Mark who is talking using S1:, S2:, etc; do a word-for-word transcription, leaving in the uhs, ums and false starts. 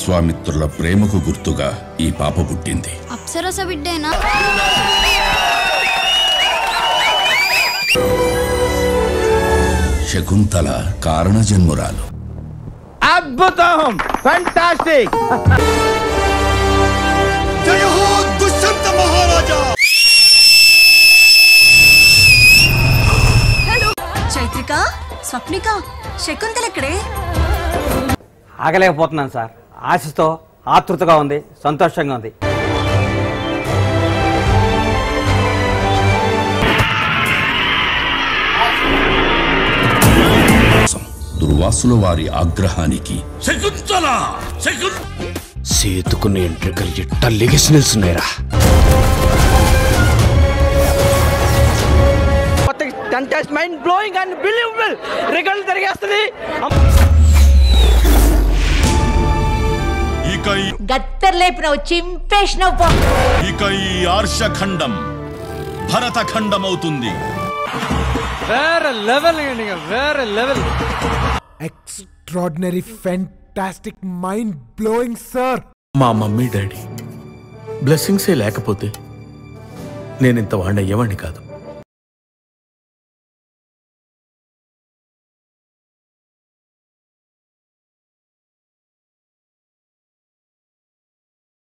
S1: విశ్వామిత్రుల ప్రేమకు గుర్తుగా ఈ పాప పుట్టింది.
S2: అప్సరస బిడ్డేనా?
S1: శకుంతల కారణ జన్మురాలు.
S3: అద్భుతం! ఫెంటాస్టిక్!
S4: జయ హో దుష్యంత మహారాజా!
S5: హలో చైత్రిక, స్వప్నిక, శకుంతల ఎక్కడే?
S3: ఆగలేకపోతున్నాను సార్. ఆశతో ఆతృతగా ఉంది, సంతోషంగా ఉంది.
S1: దుర్వాసుల వారి ఆగ్రహానికి
S4: శకుంతల సేతుకున్న ఎంట్రికలు ఎట్ట లెగిసి నిల్చున్నాయిరా.
S3: Mind blowing and believable result జరిగేస్తుంది.
S4: ఇక
S5: గత్తర్లేపినవు, చింపేసినవు.
S4: ఇక ఈ ఆర్షఖండం భరతఖండం అవుతుంది.
S3: వేరే లెవెల్ అండి, వేరే level.
S6: Extraordinary, fantastic, mind blowing sir.
S7: మా మమ్మీ డాడీ బ్లెస్సింగ్సే లేకపోతే నేను ఇంత వాడిన అయ్యేవాడిని కాదు.